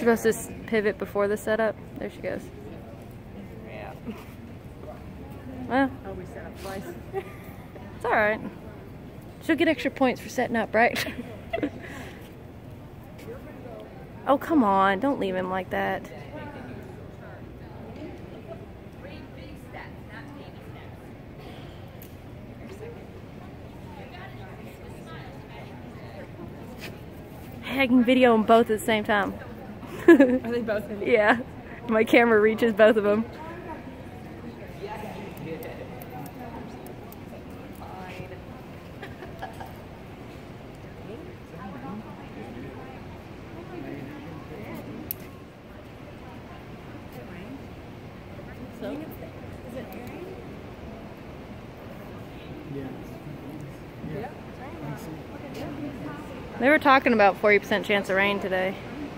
supposed to pivot before the setup. There she goes. Yeah. Well, Oh, we set up twice. it's alright. She'll get extra points for setting up, right? Oh, come on. Don't leave him like that. Hey, I can video them both at the same time. Are they both in? Yeah. My camera reaches both of them. So? Is it airing? Yeah. They were talking about 40% chance of rain today.